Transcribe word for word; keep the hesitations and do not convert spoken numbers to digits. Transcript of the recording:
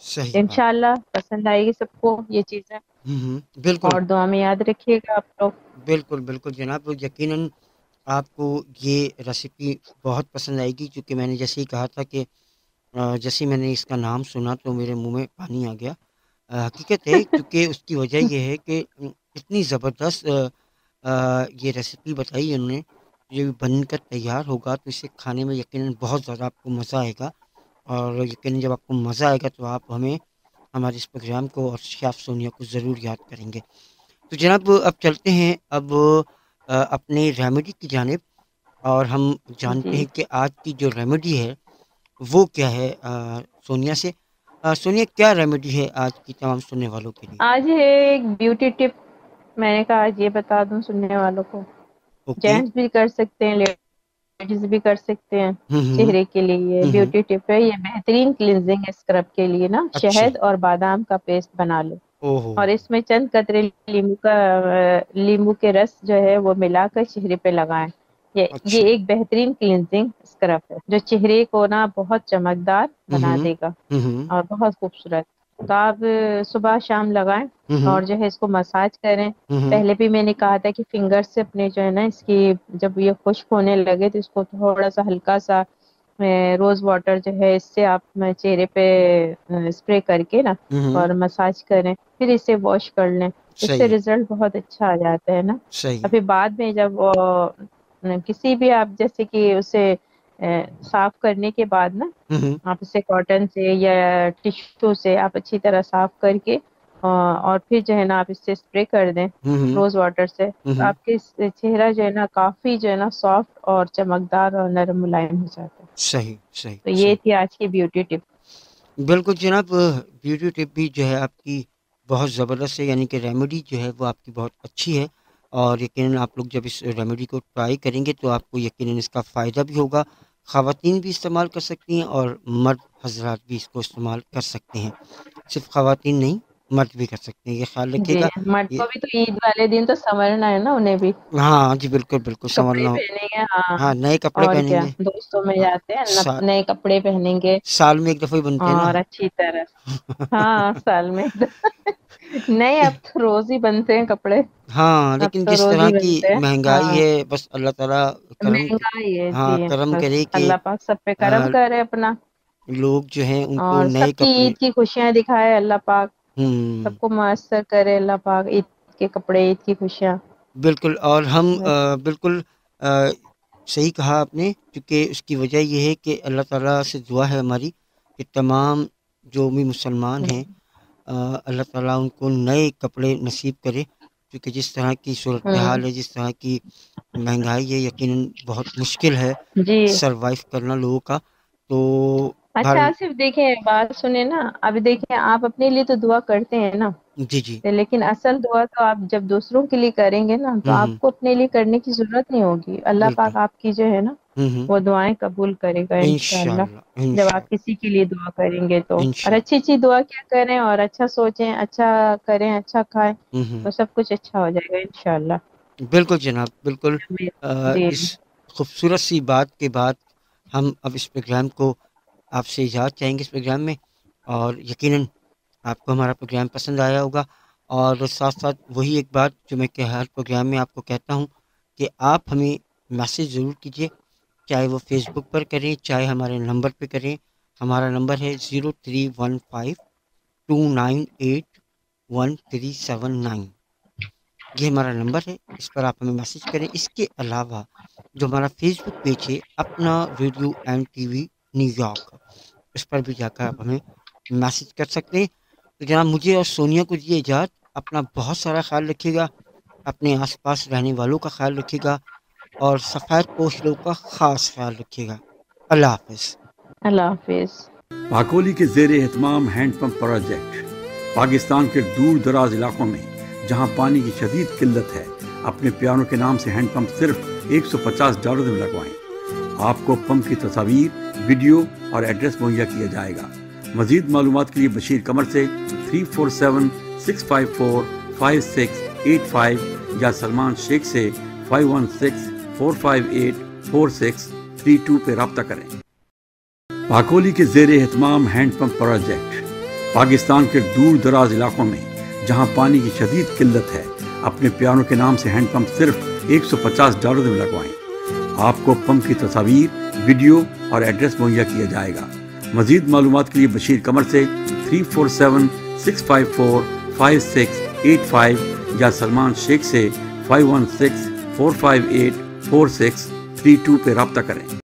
صحیح بات. انشاءاللہ پسند آئے گی سب کو یہ چیزیں، ہوں ہوں بالکل اور دعا میں یاد رکھیے گا آپ لوگ. بالکل بالکل جناب، یقیناً آپ کو یہ ریسیپی بہت پسند آئے گی، کیونکہ میں نے جیسے ہی کہا تھا کہ آ، جیسے میں نے اس کا نام سنا تو میرے منہ میں پانی آ گیا. آ، حقیقت ہے، کیونکہ اس کی وجہ یہ ہے کہ م، اتنی زبردست آ، آ، یہ ریسیپی بتائی انہوں نے. یہ بن کر تیار ہوگا تو اسے کھانے میں یقیناً بہت زیادہ آپ کو مزہ آئے گا، اور یقیناً جب آپ کو مزہ آئے گا تو آپ ہمیں، ہمارے اس پروگرام کو اور شیف سونیا کو ضرور یاد کریں گے. تو جناب اب چلتے ہیں اب آ، اپنے ریمیڈی کی جانب، اور ہم جانتے جی ہیں کہ آج کی جو ریمیڈی ہے وہ کیا ہے. آ، سونیا سے آ، سونیا، کیا ریمیڈی ہے آج کی تمام سننے والوں کے لیے؟ آج ہے ایک بیوٹی ٹپ، میں نے کہا آج یہ بتا دوں سننے والوں کو. اوکے. جینٹس بھی کر سکتے ہیں، لیڈیز بھی کر سکتے ہیں. ہوں ہوں چہرے کے لیے یہ ہوں ہوں بیوٹی ٹپ ہے، یہ بہترین کلینزنگ ہے اسکرب کے لیے نا. اچھا. شہد اور بادام کا پیسٹ بنا لو، او ہو. اور اس میں چند قطرے لیمو کا لیمو کے رس جو ہے وہ ملا کر چہرے پہ لگائیں. یہ اچھا. یہ ایک بہترین کلینزنگ اسکرب ہے جو چہرے کو نا بہت چمکدار ہوں بنا ہوں دے گا ہوں ہوں اور بہت خوبصورت. تو آپ صبح شام لگائیں ہوں اور جو ہے اس کو مساج کریں. ہوں ہوں پہلے بھی میں نے کہا تھا کہ فنگر سے اپنے جو ہے نا اس کی جب یہ خشک ہونے لگے تو اس کو تھوڑا سا ہلکا سا روز واٹر جو ہے اس سے آپ چہرے پہ اسپرے کر کے نا ہوں ہوں اور مساج کریں، پھر اسے واش کر لیں. اس سے صحیح رزلٹ بہت اچھا آ جاتا ہے نا. صحیح. ابھی بعد میں جب وہ کسی بھی آپ جیسے کہ اسے صاف کرنے کے بعد نا ہوں ہوں آپ اسے کاٹن سے یا ٹشو سے آپ اچھی طرح صاف کر کے اور پھر جو ہے نا آپ اس سے اسپرے کر دیں ہوں ہوں روز واٹر سے، ہوں تو ہوں آپ کے چہرہ جو ہے نا کافی جو ہے نا سافٹ اور چمکدار اور نرم ملائم ہو جاتا ہے. صحیح صحیح تو یہ صحیح. تھی آج کی بیوٹی ٹپ. بالکل جناب، بیوٹی ٹپ بھی جو ہے آپ کی بہت زبردست ہے، یعنی کہ ریمیڈی جو ہے وہ آپ کی بہت اچھی ہے، اور یقیناً آپ لوگ جب اس ریمیڈی کو ٹرائی کریں گے تو آپ کو یقیناً اس کا فائدہ بھی ہوگا. خواتین بھی استعمال کر سکتی ہیں اور مرد حضرات بھی اس کو استعمال کر سکتے ہیں. صرف خواتین نہیں، مرد بھی کر سکتے ہیں، یہ خیال رکھیے جی گا. مرد یہ کو بھی تو عید والے دن تو سنورنا ہے نا، انہیں بھی ہاں جی، بالکل بالکل کپڑے سنورنا ہو. پہنیں گے. ہاں ہاں، نئے کپڑے اور پہنیں کیا، گے. دوستوں میں ہاں، جاتے ہیں سا- نئے کپڑے پہنیں گے سال میں ایک دفعہ ہی بنتے ہیں نا. اور اچھی طرح. ہاں سال میں نہیں، اب تو روز ہی بنتے ہیں کپڑے. ہاں، اب لیکن تو جس روز طرح ہی کی بنتے ہیں. مہنگائی ہاں ہے، بس اللہ تعالیٰ کرم مہنگائی ہے ہاں جی، کرم بس کرے کہ اللہ پاک سب پہ آ، کرم کرے اپنا، لوگ جو ہیں ان کو اور نئے سب کی کپڑے. عید کی خوشیاں دکھائے اللہ پاک. ہوں سب کو میسر کرے اللہ پاک عید کے کپڑے، عید کی خوشیاں. بالکل. اور ہم آ، بس بالکل آ، صحیح کہا آپ نے، کیونکہ اس کی وجہ یہ ہے کہ اللہ تعالیٰ سے دعا ہے ہماری کہ تمام جو بھی مسلمان ہیں، آ، اللہ تعالیٰ ان کو نئے کپڑے نصیب کرے، کیونکہ جس طرح کی ہوں صورتحال ہے، جس طرح کی مہنگائی ہے، یقیناً بہت مشکل ہے جی. سروائیو کرنا لوگوں کا. تو اچھا بھر آصف دیکھیں، بات سنیں نا، ابھی دیکھیں آپ اپنے لیے تو دعا کرتے ہیں نا، جی جی. لیکن اصل دعا تو آپ جب دوسروں کے لیے کریں گے نا تو ہوں ہوں آپ کو اپنے لیے کرنے کی ضرورت نہیں ہوگی. اللہ بالکل. پاک آپ کی جو ہے نا ہوں ہوں وہ دعائیں قبول کرے گا انشاء انشاءاللہ. اللہ جب انشاء آپ کسی کے لیے دعا کریں گے تو، اللہ اور انشاء اچھی اچھی دعا کیا کریں اور اچھا سوچیں، اچھا کریں، اچھا کھائیں، اللہ. ہوں ہوں تو سب کچھ اچھا ہو جائے گا انشاءاللہ. بالکل جناب، بالکل. آ، جی اس خوبصورت سی بات کے بعد ہم اب اس پروگرام کو آپ سے اجازت چاہیں گے اس پروگرام میں، اور یقیناً آپ کو ہمارا پروگرام پسند آیا ہوگا. اور ساتھ ساتھ وہی ایک بات جو میں کہ ہر پروگرام میں آپ کو کہتا ہوں کہ آپ ہمیں میسیج ضرور کیجیے، چاہے وہ فیس بک پر کریں، چاہے ہمارے نمبر پہ کریں. ہمارا نمبر ہے zero three one five two nine eight one three seven nine. یہ ہمارا نمبر ہے، اس پر آپ ہمیں میسیج کریں. اس کے علاوہ جو ہمارا فیس بک پیج ہے اپنا radio and T V New York, اس پر بھی جا کر آپ ہمیں میسیج کر سکتے ہیں. تو جناب مجھے اور سونیا کو دیے اجازت. اپنا بہت سارا خیال رکھیے گا، اپنے آس پاس رہنے والوں کا خیال رکھیے گا، اور سفید پوش لوگوں کا خاص خیال رکھیے گا. اللہ حافظ. اللہ حافظ. پاکولی کے زیر اہتمام ہینڈ پمپ پروجیکٹ پاکستان کے دور دراز علاقوں میں جہاں پانی کی شدید قلت ہے، اپنے پیاروں کے نام سے ہینڈ پمپ صرف ایک سو پچاس ڈالر میں لگوائیں. آپ کو پمپ کی تصاویر، ویڈیو اور ایڈریس مہیا کیا جائے گا. مزید معلومات کے لیے بشیر قمر سے three four seven six five four five six eight five یا سلمان شیخ سے five one six four five eight four six three two پہ رابطہ کریں. پاکولی کے زیر اہتمام ہینڈ پمپ پروجیکٹ پاکستان کے دور دراز علاقوں میں جہاں پانی کی شدید قلت ہے، اپنے پیاروں کے نام سے ہینڈ پمپ صرف ایک سو پچاس ڈالر میں لگوائیں۔ آپ کو پمپ کی تصاویر، ویڈیو اور ایڈریس مہیا کیا جائے گا۔ مزید معلومات کے لیے بشیر قمر سے three four seven six five four five six eight five یا سلمان شیخ سے five one six four five eight four six three two پہ رابطہ کریں۔